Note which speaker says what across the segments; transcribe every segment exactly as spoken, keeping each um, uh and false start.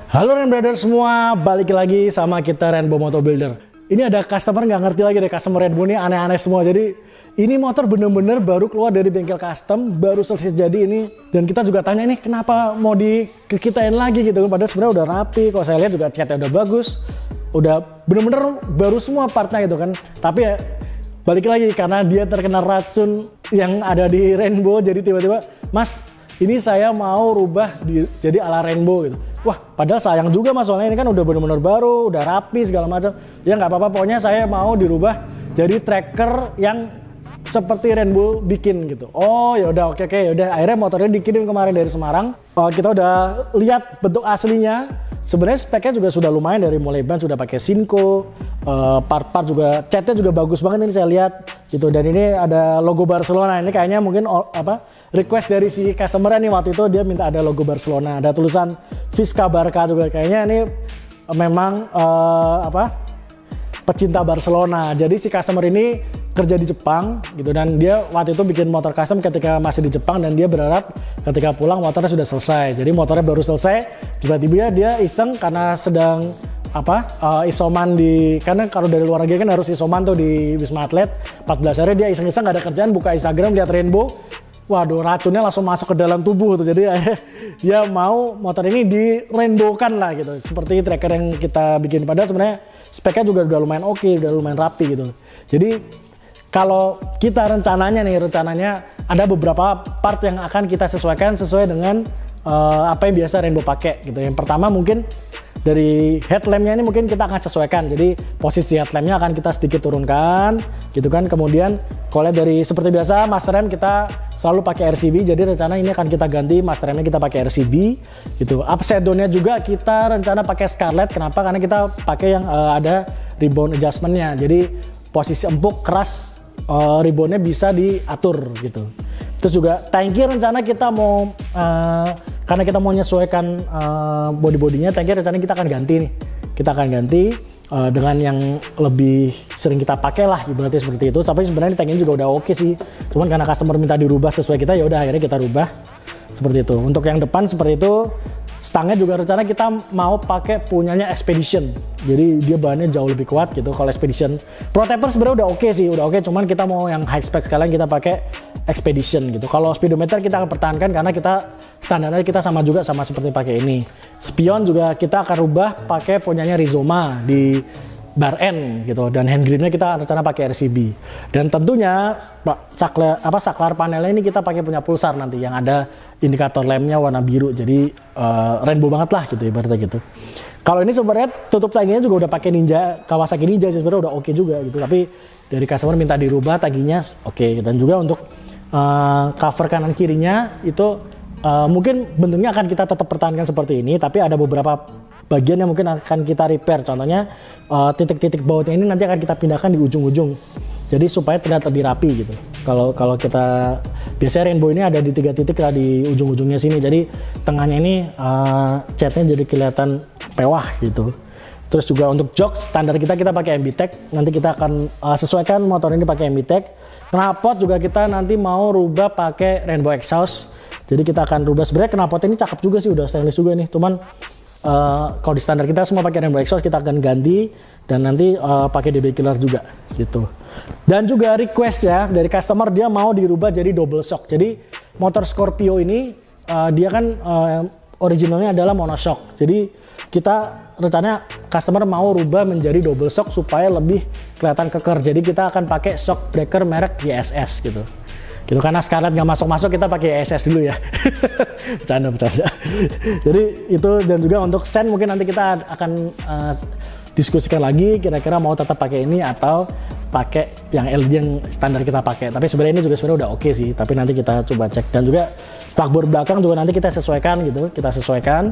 Speaker 1: Halo Ren Brothers semua, balik lagi sama kita Rainbow Motor Builder. Ini ada customer nggak ngerti lagi deh, customer Rainbow ini aneh-aneh semua. Jadi ini motor bener-bener baru keluar dari bengkel custom, baru selesai jadi ini. Dan kita juga tanya ini kenapa mau dikitain lagi gitu. Padahal sebenarnya udah rapi, kalau saya lihat juga catnya udah bagus. Udah bener-bener baru semua partnya gitu kan. Tapi ya balik lagi karena dia terkena racun yang ada di Rainbow. Jadi tiba-tiba, Mas ini saya mau rubah di, jadi ala Rainbow gitu. Wah, padahal sayang juga mas, soalnya ini kan udah bener-bener baru, udah rapi segala macam. Ya nggak apa-apa, pokoknya saya mau dirubah jadi tracker yang seperti Rainbow bikin gitu. Oh ya udah, oke oke, ya udah. Akhirnya motornya dikirim kemarin dari Semarang. Oh, kita udah lihat bentuk aslinya. Sebenarnya speknya juga sudah lumayan, dari mulai ban sudah pakai Sinco, uh, part-part juga, catnya juga bagus banget ini saya lihat gitu. Dan ini ada logo Barcelona, ini kayaknya mungkin oh, apa request dari si customer nih, waktu itu dia minta ada logo Barcelona, ada tulisan Visca Barca juga, kayaknya ini memang uh, apa pecinta Barcelona. Jadi si customer ini kerja di Jepang gitu, dan dia waktu itu bikin motor custom ketika masih di Jepang, dan dia berharap ketika pulang motornya sudah selesai. Jadi motornya baru selesai, tiba-tiba dia iseng karena sedang apa uh, isoman di, karena kalau dari luar negeri kan harus isoman tuh di Wisma Atlet empat belas hari, dia iseng-iseng gak ada kerjaan, buka Instagram lihat Rainbow. Waduh, racunnya langsung masuk ke dalam tubuh tuh. Jadi dia mau motor ini di rainbowkan lah gitu, seperti tracker yang kita bikin. Padahal sebenarnya speknya juga udah lumayan oke, udah lumayan rapi gitu. Jadi kalau kita rencananya nih, rencananya ada beberapa part yang akan kita sesuaikan sesuai dengan uh, apa yang biasa Rainbow pakai gitu. Yang pertama mungkin dari headlampnya ini mungkin kita akan sesuaikan. Jadi posisi headlampnya akan kita sedikit turunkan gitu kan. Kemudian kalau dari seperti biasa master rem kita selalu pakai R C B. Jadi rencana ini akan kita ganti master remnya, kita pakai R C B gitu. Upside down-nya juga kita rencana pakai Scarlett. Kenapa? Karena kita pakai yang uh, ada rebound adjustment-nya. Jadi posisi empuk keras, uh, reboundnya bisa diatur gitu. Terus juga tangki rencana kita mau uh, karena kita mau menyesuaikan uh, body-bodinya, tangki rencana kita akan ganti nih. Kita akan ganti uh, dengan yang lebih sering kita pakai lah, ibaratnya seperti itu. Sampai sebenarnya tangkinya juga udah oke sih. Cuman karena customer minta dirubah sesuai kita, ya udah akhirnya kita rubah seperti itu. Untuk yang depan seperti itu. Stangnya juga rencana kita mau pakai punyanya Expedition. Jadi dia bahannya jauh lebih kuat gitu. Kalau Expedition Pro Taper sebenarnya udah oke okay sih, udah oke. Okay. Cuman kita mau yang high spec sekalian kita pakai Expedition gitu. Kalau speedometer kita akan pertahankan karena kita standarnya kita sama juga sama seperti pakai ini. Spion juga kita akan rubah pakai punyanya Rizoma di bar N gitu, dan hand gripnya kita rencana pakai R C B. Dan tentunya saklar apa saklar panelnya ini kita pakai punya Pulsar nanti yang ada indikator lampnya warna biru. Jadi uh, Rainbow banget lah gitu ibaratnya gitu. Kalau ini sebenarnya tutup tangkinya juga udah pakai Ninja, Kawasaki Ninja sebenarnya udah oke okay juga gitu. Tapi dari customer minta dirubah tangkinya oke okay. Dan juga untuk uh, cover kanan kirinya itu uh, mungkin bentuknya akan kita tetap pertahankan seperti ini, tapi ada beberapa bagian yang mungkin akan kita repair. Contohnya uh, titik-titik bautnya ini nanti akan kita pindahkan di ujung-ujung. Jadi supaya terlihat lebih rapi gitu. Kalau kalau kita biasanya Rainbow ini ada di tiga titik lah di ujung-ujungnya sini. Jadi tengahnya ini uh, catnya jadi kelihatan pewah gitu. Terus juga untuk jok standar kita kita pakai M B Tech. Nanti kita akan uh, sesuaikan motor ini pakai M B Tech. Knalpot juga kita nanti mau rubah pakai Rainbow Exhaust. Jadi kita akan rubah, sebenarnya knalpot ini cakep juga sih, udah stainless juga nih. Cuman Uh, kalau di standar kita semua pakai Rainbow Exhaust, kita akan ganti dan nanti uh, pakai D B Killer juga gitu. Dan juga request ya dari customer, dia mau dirubah jadi double shock. Jadi motor Scorpio ini uh, dia kan uh, originalnya adalah monoshock. Jadi kita rencananya customer mau rubah menjadi double shock supaya lebih kelihatan keker. Jadi kita akan pakai shock breaker merek Y S S gitu. Gitu, karena Scarlett nggak masuk-masuk kita pakai Y S S dulu ya. Bercanda bercanda. Jadi itu, dan juga untuk sen mungkin nanti kita akan uh, diskusikan lagi kira-kira mau tetap pakai ini atau pakai yang L E D yang standar kita pakai. Tapi sebenarnya ini juga sebenarnya udah oke okay sih, tapi nanti kita coba cek. Dan juga spakbor belakang juga nanti kita sesuaikan gitu, kita sesuaikan.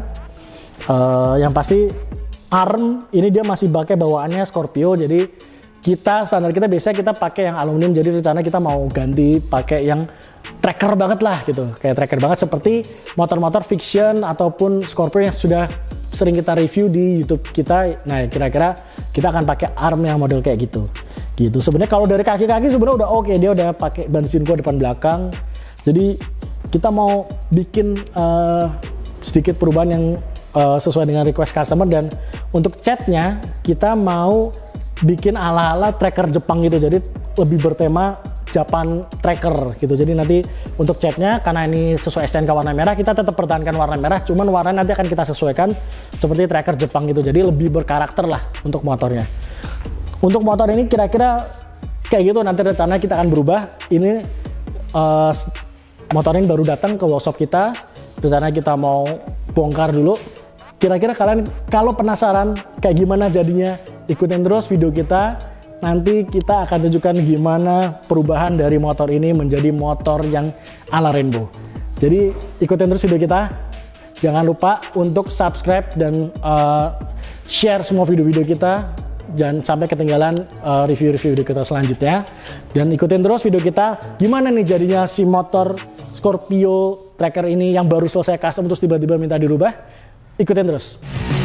Speaker 1: Uh, yang pasti arm ini dia masih pakai bawaannya Scorpio, jadi kita standar kita biasanya kita pakai yang aluminium. Jadi rencana kita mau ganti pakai yang tracker banget lah gitu, kayak tracker banget seperti motor-motor fiction ataupun Scorpio yang sudah sering kita review di YouTube kita. Nah kira-kira kita akan pakai arm yang model kayak gitu gitu. Sebenarnya kalau dari kaki-kaki sebenarnya udah oke, okay. Dia udah pakai ban Sinco depan belakang. Jadi kita mau bikin uh, sedikit perubahan yang uh, sesuai dengan request customer. Dan untuk catnya kita mau bikin ala-ala tracker Jepang gitu, jadi lebih bertema Japan tracker gitu. Jadi nanti untuk catnya karena ini sesuai S T N K warna merah, kita tetap pertahankan warna merah, cuman warna nanti akan kita sesuaikan seperti tracker Jepang gitu, jadi lebih berkarakter lah untuk motornya. Untuk motor ini kira-kira kayak gitu, nanti rencana kita akan berubah. Ini uh, motor ini baru datang ke workshop kita, rencana kita mau bongkar dulu. Kira-kira kalian kalau penasaran kayak gimana jadinya, ikutin terus video kita. Nanti kita akan tunjukkan gimana perubahan dari motor ini menjadi motor yang ala rainbow. Jadi ikutin terus video kita. Jangan lupa untuk subscribe dan uh, share semua video-video kita. Jangan sampai ketinggalan review-review uh, video kita selanjutnya. Dan ikutin terus video kita. Gimana nih jadinya si motor Scorpio Tracker ini yang baru selesai custom terus tiba-tiba minta dirubah. Ikutin terus.